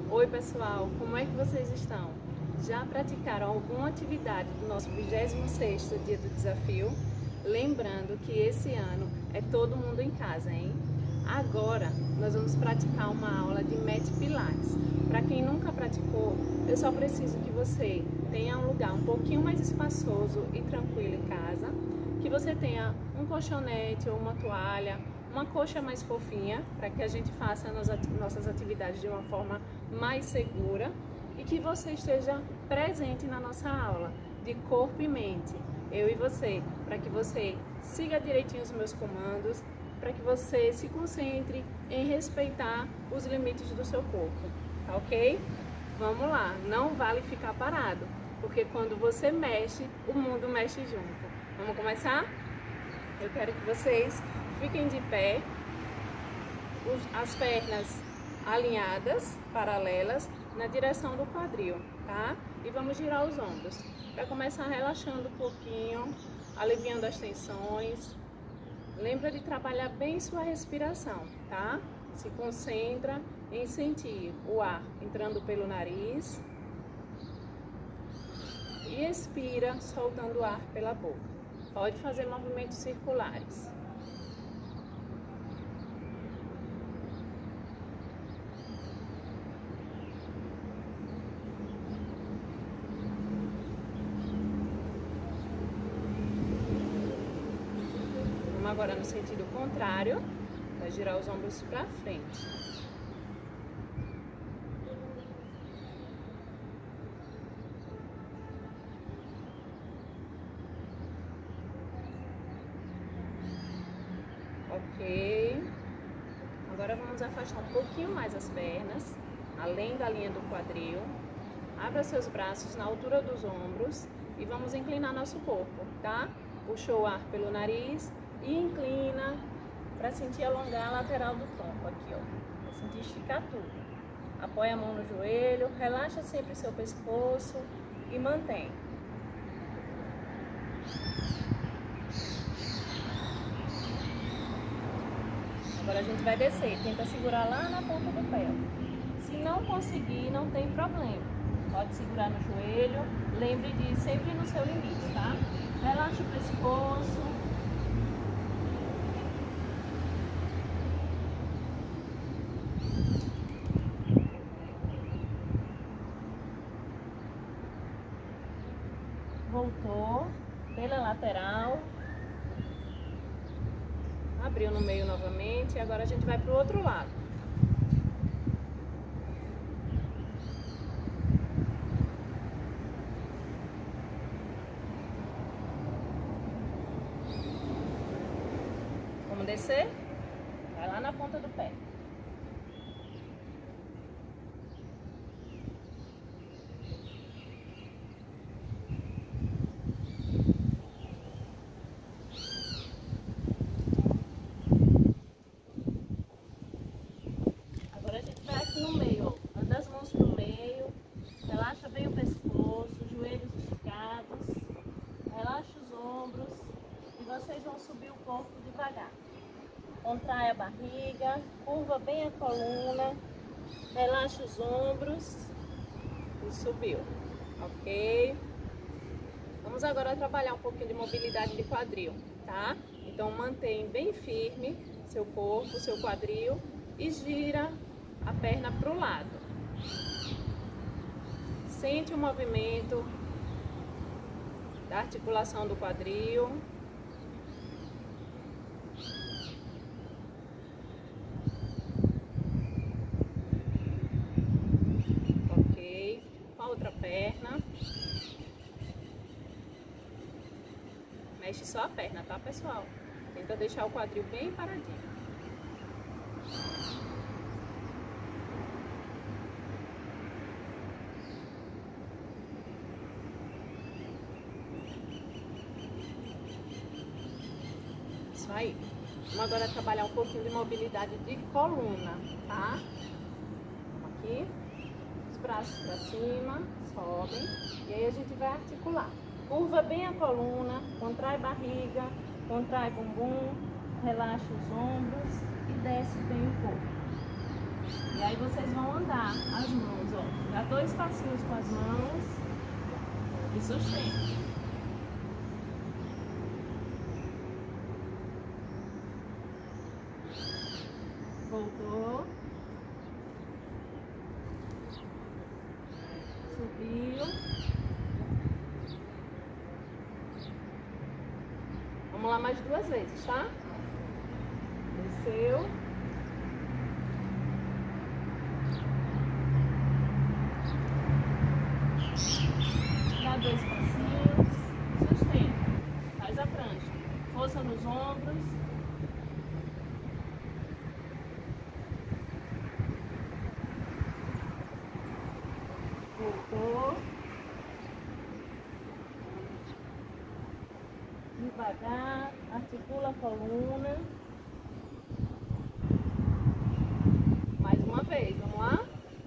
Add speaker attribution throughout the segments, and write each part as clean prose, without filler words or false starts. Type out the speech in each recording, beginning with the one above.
Speaker 1: Oi pessoal, como é que vocês estão? Já praticaram alguma atividade do nosso 26º dia do desafio? Lembrando que esse ano é todo mundo em casa, hein? Agora nós vamos praticar uma aula de Mat Pilates. Para quem nunca praticou, eu só preciso que você tenha um lugar um pouquinho mais espaçoso e tranquilo em casa, que você tenha um colchonete ou uma toalha, uma coxa mais fofinha, para que a gente faça nossas atividades de uma forma mais segura e que você esteja presente na nossa aula de corpo e mente, eu e você, para que você siga direitinho os meus comandos, para que você se concentre em respeitar os limites do seu corpo, tá ok? Vamos lá, não vale ficar parado, porque quando você mexe, o mundo mexe junto. Vamos começar? Eu quero que vocês fiquem de pé, as pernas alinhadas, paralelas, na direção do quadril, tá? E vamos girar os ombros. Para começar relaxando um pouquinho, aliviando as tensões. Lembra de trabalhar bem sua respiração, tá? Se concentra em sentir o ar entrando pelo nariz e expira soltando o ar pela boca. Pode fazer movimentos circulares. Vamos agora no sentido contrário, vai girar os ombros para frente. Ok. Agora vamos afastar um pouquinho mais as pernas, além da linha do quadril. Abra seus braços na altura dos ombros e vamos inclinar nosso corpo, tá? Puxa o ar pelo nariz e inclina para sentir alongar a lateral do tronco aqui, ó. Para sentir esticar tudo. Apoia a mão no joelho, relaxa sempre seu pescoço e mantém. Agora a gente vai descer, tenta segurar lá na ponta do pé. Se não conseguir, não tem problema. Pode segurar no joelho, lembre de ir sempre no seu limite, tá? Relaxa o pescoço. Voltou pela lateral. Abriu no meio novamente e agora a gente vai para o outro lado. Vamos descer? Vai lá na ponta do pé. Relaxa bem o pescoço, joelhos esticados, relaxa os ombros e vocês vão subir o corpo devagar. Contrai a barriga, curva bem a coluna, relaxa os ombros e subiu, ok? Vamos agora trabalhar um pouquinho de mobilidade de quadril, tá? Então mantém bem firme seu corpo, seu quadril e gira a perna para o lado. Sente o movimento da articulação do quadril. Ok. Com a outra perna. Mexe só a perna, tá, pessoal? Tenta deixar o quadril bem paradinho. Isso aí. Vamos agora trabalhar um pouquinho de mobilidade de coluna, tá? Vamos aqui. Os braços para cima, sobem. E aí a gente vai articular. Curva bem a coluna, contrai barriga, contrai bumbum, relaxa os ombros e desce bem o corpo. E aí vocês vão andar as mãos 2 passinhos com as mãos e sustenta. Voltou. Subiu. Vamos lá mais 2 vezes, tá? Desceu. Dá 2 passinhos. Sustenta. Faz a prancha. Força nos ombros. Voltou. Devagar, articula a coluna. Mais uma vez, vamos lá?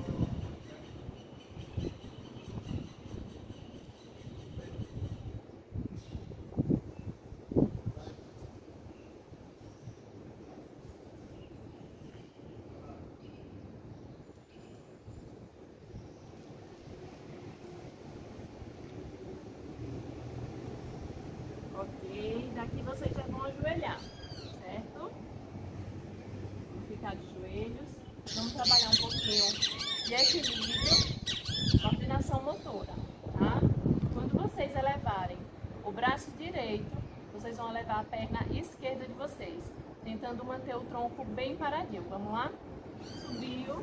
Speaker 1: Ok, daqui vocês já vão ajoelhar, certo? Vamos ficar de joelhos. Vamos trabalhar um pouquinho de equilíbrio, coordenação motora, tá? Quando vocês elevarem o braço direito, vocês vão elevar a perna esquerda de vocês, tentando manter o tronco bem paradinho. Vamos lá? Subiu.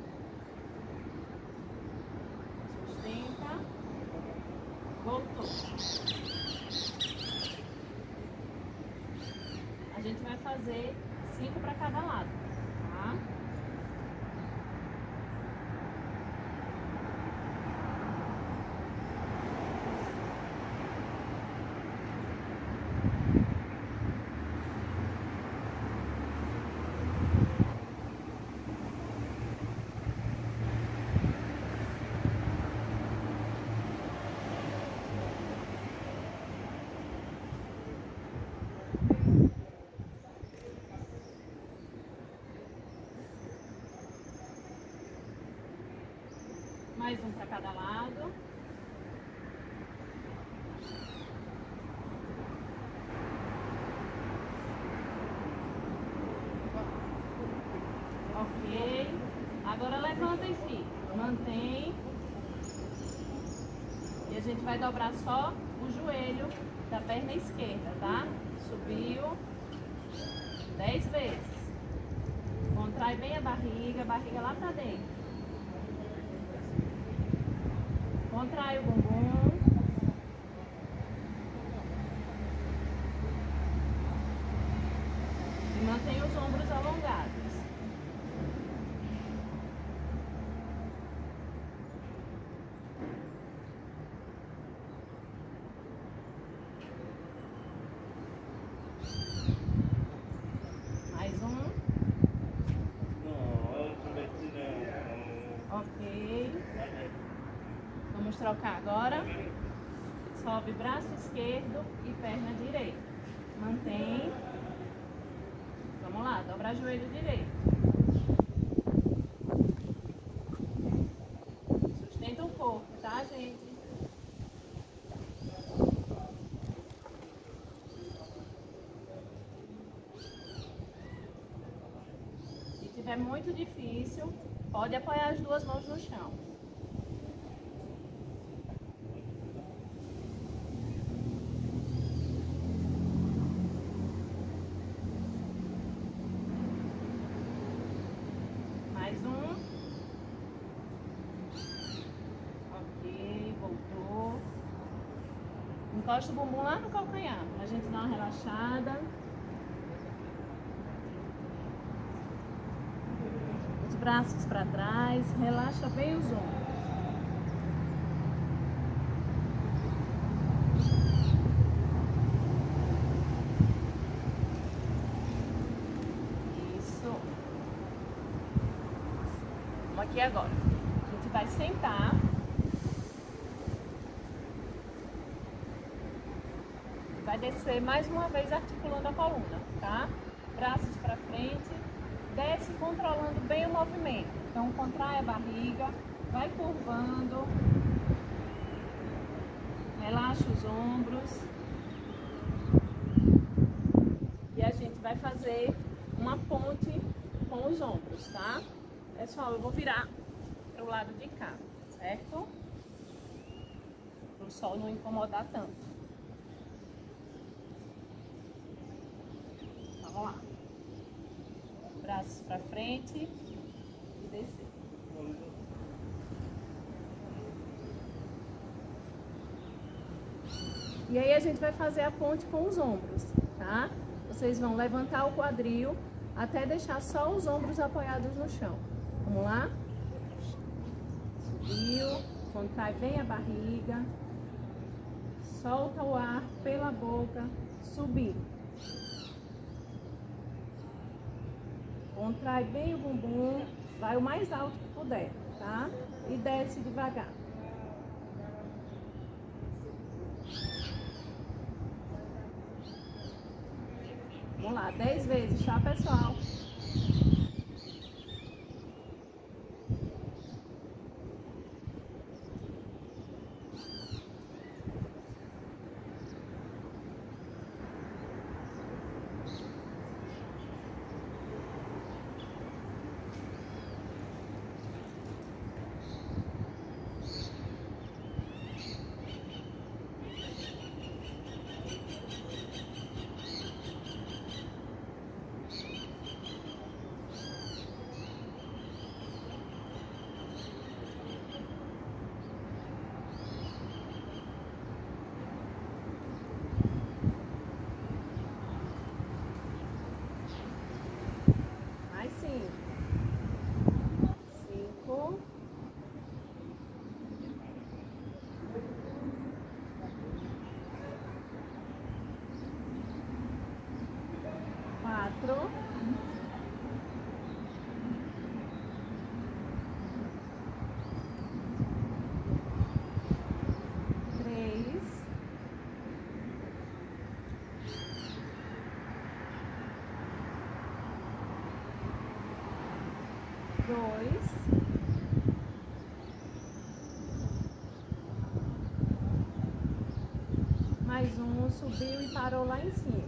Speaker 1: Sustenta. Voltou. A gente vai fazer 5 para cada lado, tá? Mais um para cada lado. Ok. Agora levanta e fica. Mantém. E a gente vai dobrar só o joelho da perna esquerda, tá? Subiu. 10 vezes. Contrai bem a barriga lá pra dentro. Contrai o bumbum. E mantém os ombros alongados. Mais um. Ok. Vamos trocar agora. Sobe braço esquerdo e perna direita. Mantém. Vamos lá, dobra joelho direito. Sustenta o corpo, tá, gente? Se tiver muito difícil, pode apoiar as 2 mãos no chão. Mais um. Ok, voltou. Encosta o bumbum lá no calcanhar, pra gente dar uma relaxada. Os braços para trás, relaxa bem os ombros. Isso. Vamos aqui agora. A gente vai sentar. Vai descer mais uma vez articulando a coluna, tá? Braços para frente, desce controlando bem o movimento. Então contrai a barriga, Vai curvando. Relaxa os ombros. E a gente vai fazer uma ponte com os ombros, tá? Pessoal, eu vou virar pro lado de cá, certo? Para o sol não incomodar tanto. Vamos lá. Braços para frente e descer. E aí a gente vai fazer a ponte com os ombros, tá? Vocês vão levantar o quadril até deixar só os ombros apoiados no chão. Vamos lá? Subiu, contrai bem a barriga, solta o ar pela boca, subiu. Contrai bem o bumbum, vai o mais alto que puder, tá? E desce devagar. Vamos lá, 10 vezes, tá, pessoal? Mais um, subiu e parou lá em cima.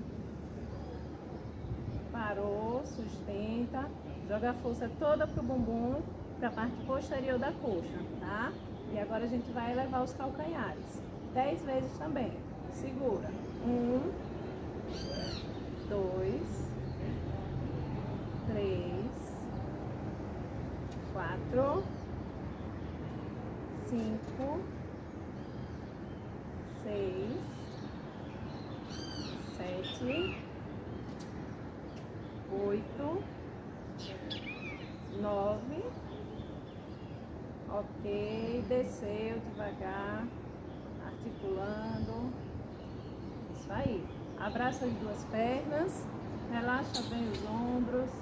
Speaker 1: Parou, sustenta, joga a força toda pro bumbum, pra parte posterior da coxa, tá? E agora a gente vai elevar os calcanhares. 10 vezes também. Segura. 1, 2, 3, 4, 5, 6, 7, 8, 9. Ok, desceu devagar, articulando. Isso aí. Abraça as duas pernas, relaxa bem os ombros.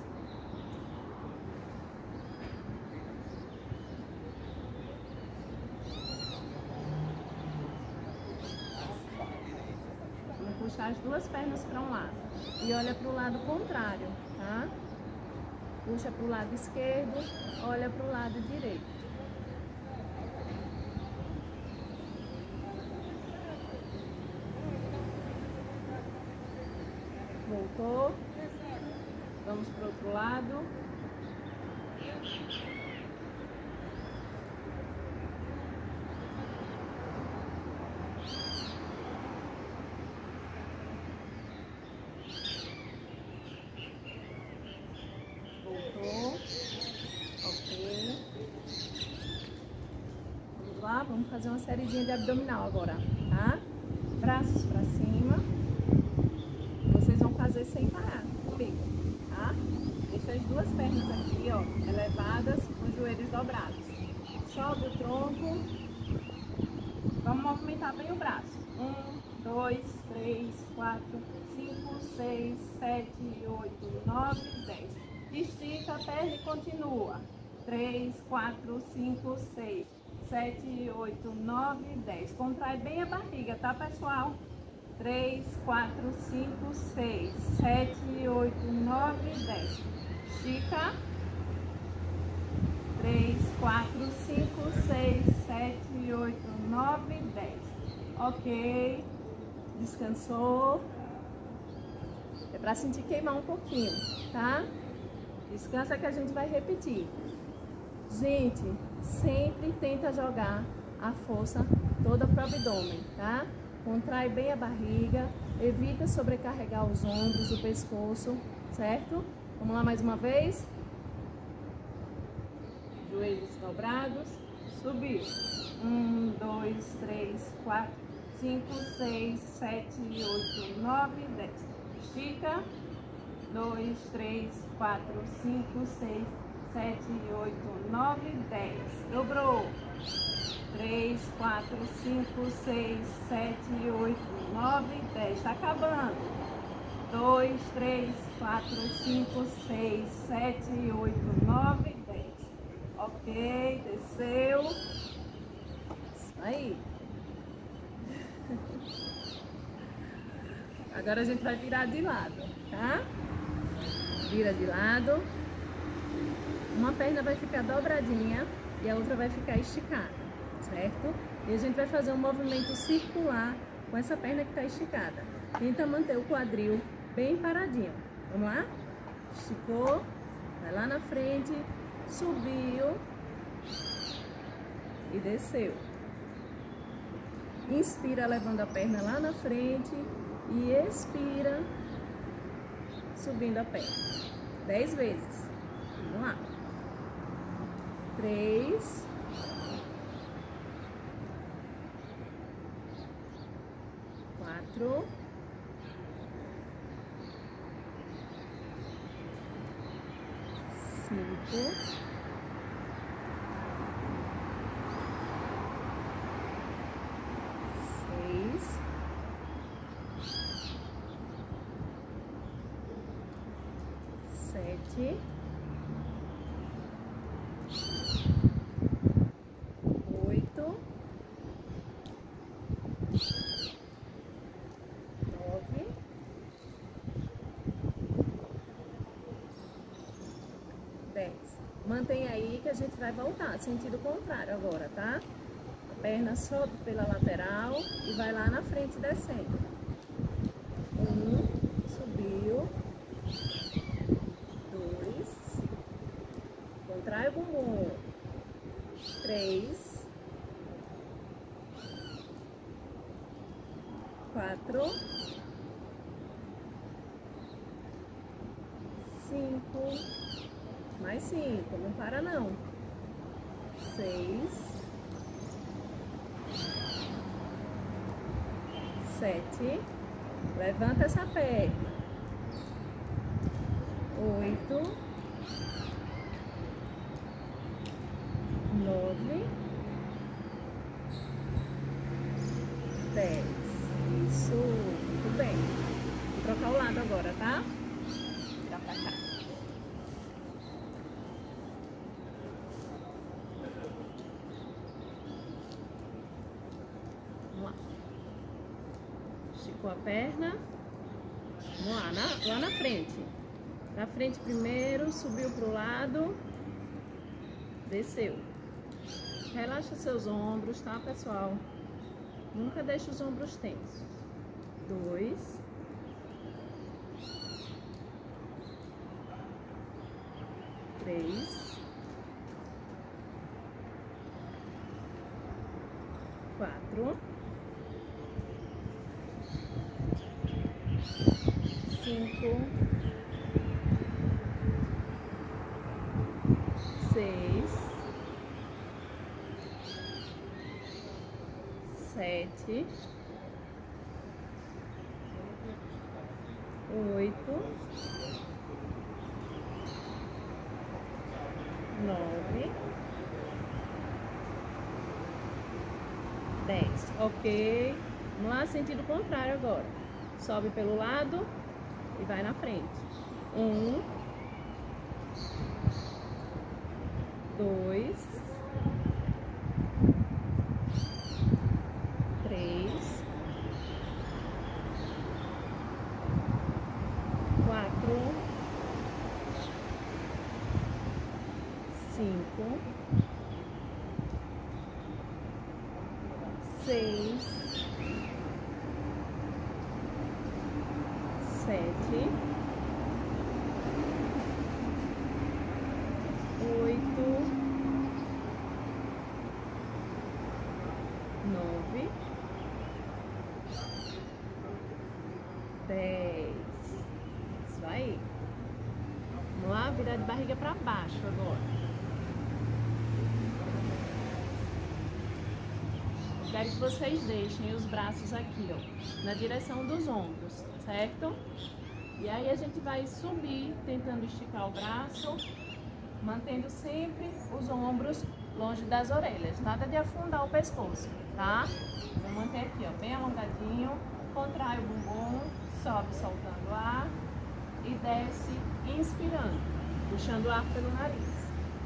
Speaker 1: Puxar as duas pernas para um lado e olha para o lado contrário, tá? Puxa para o lado esquerdo, olha para o lado direito. Voltou. Vamos para o outro lado. Vamos fazer uma sériezinha de abdominal agora, tá? Braços pra cima. Vocês vão fazer sem parar comigo, tá? Deixa as duas pernas aqui, ó, elevadas, com os joelhos dobrados. Sobe o tronco. Vamos movimentar bem o braço. 1, 2, 3, 4, 5, 6, 7, 8, 9, 10. Estica a perna e continua. 3, 4, 5, 6, 7, 8, 9, 10. Contrai bem a barriga, tá, pessoal? 3, 4, 5, 6, 7, 8, 9, 10. Estica. 3, 4, 5, 6, 7, 8, 9, 10. Ok. Descansou. É pra sentir queimar um pouquinho, tá? Descansa que a gente vai repetir. Gente, sempre tenta jogar a força toda pro abdômen, tá? Contrai bem a barriga, evita sobrecarregar os ombros, o pescoço, certo? Vamos lá mais uma vez. Joelhos dobrados, subiu. 1, 2, 3, 4, 5, 6, 7, 8, 9, 10. Estica. 2, 3, 4, 5, 6, 7, 8, 9, 10. Dobrou. 3, 4, 5, 6, 7, 8, 9, 10. Está acabando. 2, 3, 4, 5, 6, 7, 8, 9, 10. Ok, desceu. Isso aí. Agora a gente vai virar de lado, tá? Vira de lado. Uma perna vai ficar dobradinha e a outra vai ficar esticada, certo? E a gente vai fazer um movimento circular com essa perna que está esticada. Tenta manter o quadril bem paradinho. Vamos lá? Esticou, vai lá na frente, subiu e desceu. Inspira levando a perna lá na frente e expira subindo a perna. 10 vezes. Vamos lá. 3, 4, 5, 6, 7, 8, 9, 10. Mantém aí que a gente vai voltar, sentido contrário agora, tá? A perna sobe pela lateral e vai lá na frente descendo. 1, subiu. 2, contrai o bumbum. 3, 4, 5, mais 5, não para não. 6, 7, levanta essa perna. 8, 9, 10. Isso, muito bem. Vou trocar o lado agora, tá? Virar pra cá. Vamos lá. Esticou a perna. Vamos lá, lá na frente. Na frente primeiro, subiu pro lado, desceu. Relaxa seus ombros, tá, pessoal? Nunca deixe os ombros tensos. 2, 3, 4, 5, 6, 7, 8, 9, 10. Ok. Vamos lá, sentido contrário agora. Sobe pelo lado e vai na frente. 1, 2, 3, 4, 5, 6, 7, 8, 9, 10. Isso aí. Vamos lá, virar de barriga para baixo agora. Quero que vocês deixem os braços aqui, ó, na direção dos ombros, certo? E aí a gente vai subir, tentando esticar o braço, mantendo sempre os ombros longe das orelhas. Nada de afundar o pescoço, tá? Vou manter aqui, ó, bem alongadinho. Contrai o bumbum, sobe soltando o ar e desce inspirando, puxando o ar pelo nariz.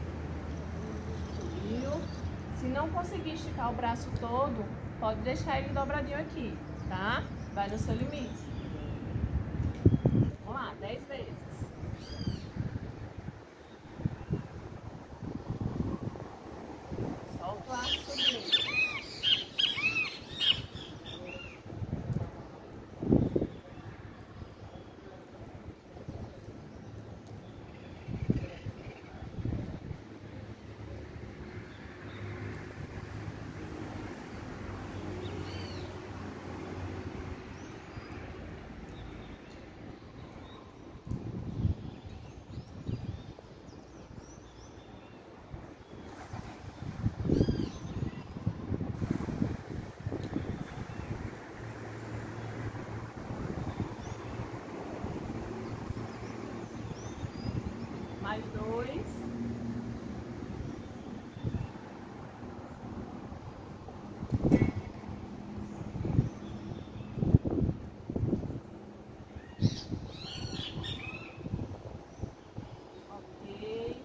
Speaker 1: Subiu. Se não conseguir esticar o braço todo, pode deixar ele dobradinho aqui, tá? Vai no seu limite. Vamos lá, 10 vezes. Solta o ar subindo. Mais 2. Ok.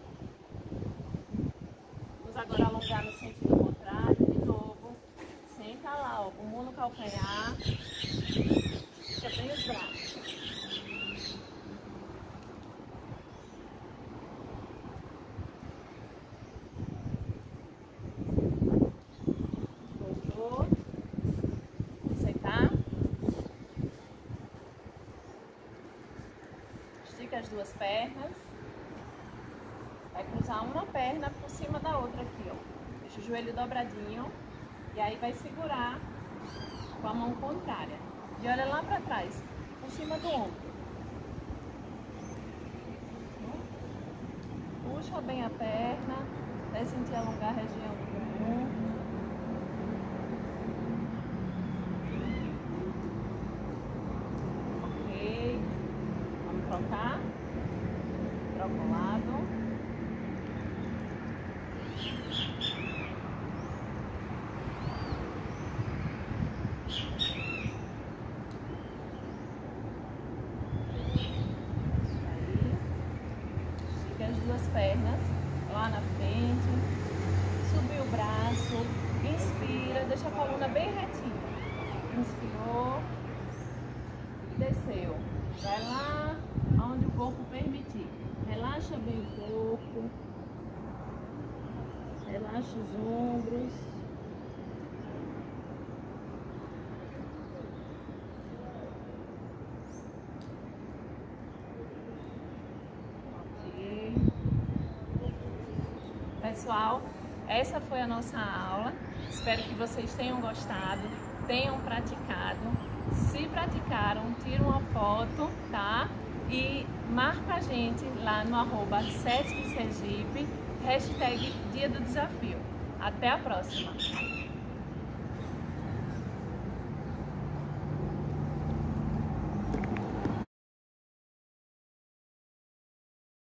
Speaker 1: Vamos agora alongar no sentido contrário de novo. Senta lá, ó, bumbum no calcanhar. Fica bem os braços. Estica as duas pernas. Vai cruzar uma perna por cima da outra aqui, ó. Deixa o joelho dobradinho. E aí vai segurar com a mão contrária. E olha lá pra trás, por cima do ombro. Puxa bem a perna. Até sentir alongar a região do bumbum. Trocar, troca o lado. Isso aí. Estica as duas pernas lá na frente. Subiu o braço. Inspira, deixa a coluna bem retinha. Inspirou. Desceu. Vai lá onde o corpo permitir. Relaxa bem o corpo. Relaxa os ombros. Ok. Pessoal, essa foi a nossa aula. Espero que vocês tenham gostado, tenham praticado. Se praticaram, tira uma foto, tá? E marca a gente lá no @SESC Sergipe, #Dia do Desafio. Até a próxima!